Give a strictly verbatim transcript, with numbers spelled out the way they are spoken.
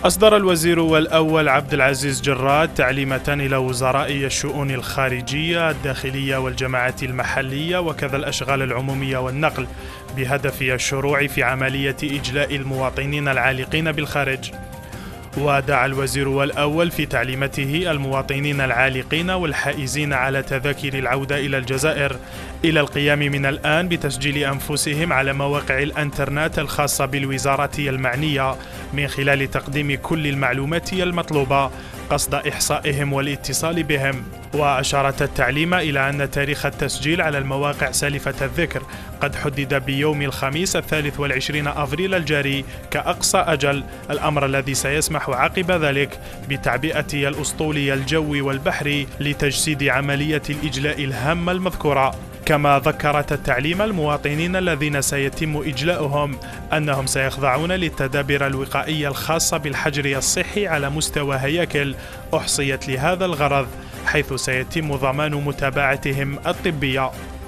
أصدر الوزير الأول عبد العزيز جراد تعليمات إلى وزرائي الشؤون الخارجية، الداخلية والجماعات المحلية وكذا الأشغال العمومية والنقل بهدف الشروع في عملية إجلاء المواطنين العالقين بالخارج. ودعا الوزير الأول في تعليمته المواطنين العالقين والحائزين على تذاكر العودة إلى الجزائر إلى القيام من الآن بتسجيل أنفسهم على مواقع الإنترنت الخاصة بالوزارة المعنية من خلال تقديم كل المعلومات المطلوبة قصد إحصائهم والاتصال بهم. وأشارت التعليمة إلى أن تاريخ التسجيل على المواقع سالفة الذكر قد حدد بيوم الخميس الثالث والعشرين أفريل الجاري كأقصى أجل، الأمر الذي سيسمح عقب ذلك بتعبئة الأسطول الجوي والبحري لتجسيد عملية الإجلاء الهامة المذكورة. كما ذكرت التعليم المواطنين الذين سيتم إجلاؤهم أنهم سيخضعون للتدابير الوقائية الخاصة بالحجر الصحي على مستوى هياكل أحصيت لهذا الغرض، حيث سيتم ضمان متابعتهم الطبية.